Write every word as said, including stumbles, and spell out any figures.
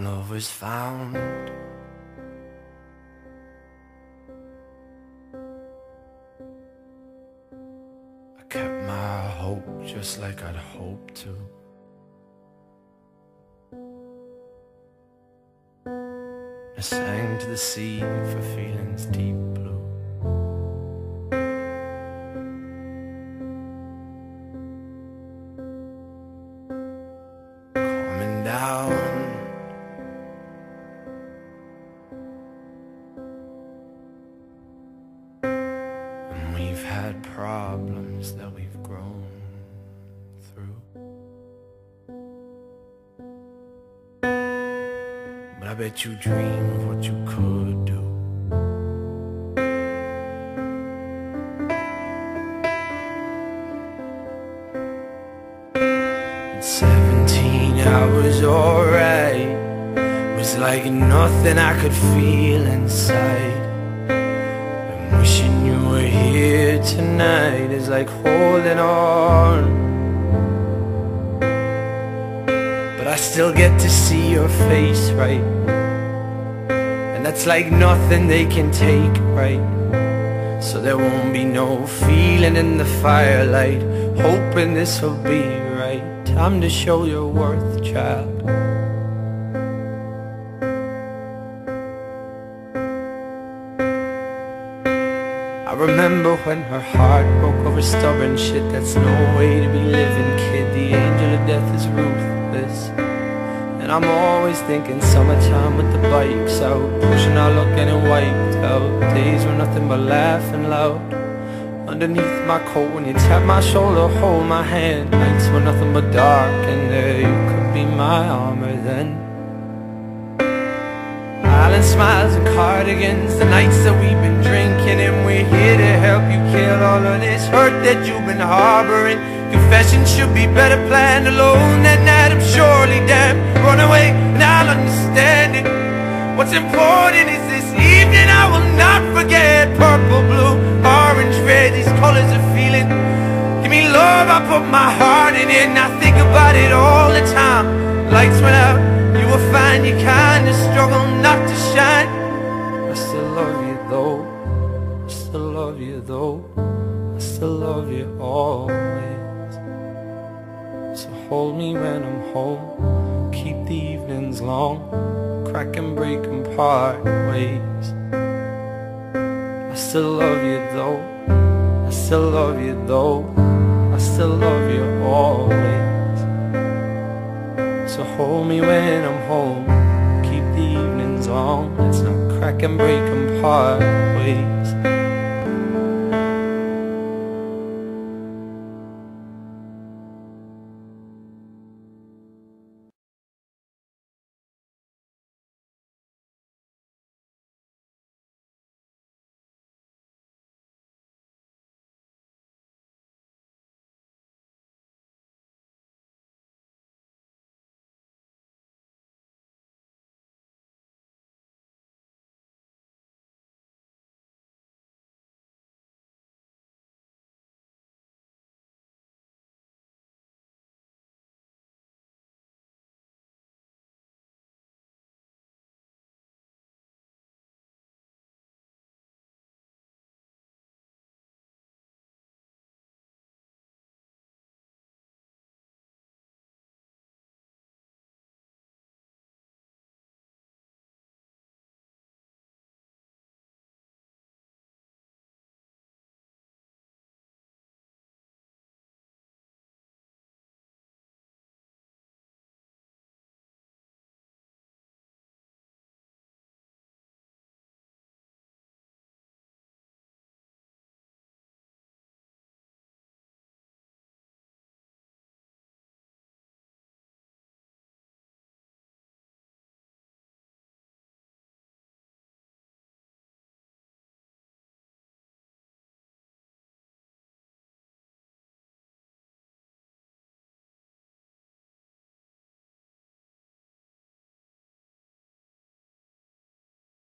love was found, I kept my hope just like I'd hoped to. I sang to the sea for feelings deep blue. Coming down, and we've had problems that we've grown through. But I bet you dream of what you could do. At seventeen I was alright. Was like nothing I could feel inside. And wishing you were here tonight is like holding on. I still get to see your face, right? And that's like nothing they can take, right? So there won't be no feeling in the firelight, hoping this will be right. Time to show your worth, child. I remember when her heart broke over stubborn shit. That's no way to be living, kid. The angel of death is ruthless. And I'm always thinking summertime with the bikes out, pushing our luck getting wiped out. Days were nothing but laughing loud underneath my coat when you tap my shoulder, hold my hand. Nights were nothing but dark, and there you could be my armor then. Island smiles and cardigans, the nights that we've been drinking, and we're here to help you kill all of this hurt that you've been harboring. Confession should be better planned. Alone that night I'm surely damned. Run away and I'll understand it. What's important is this evening I will not forget. Purple, blue, orange, red, these colors of feeling. Give me love, I put my heart in it, and I think about it all the time. Lights went out, you will find you kinda struggle not to shine. I still love you though, I still love you though, I still love you always. So hold me when I'm home, keep the evenings long, crack and break and part ways. I still love you though, I still love you though, I still love you always. So hold me when I'm home, keep the evenings long, let's not crack and break and part ways.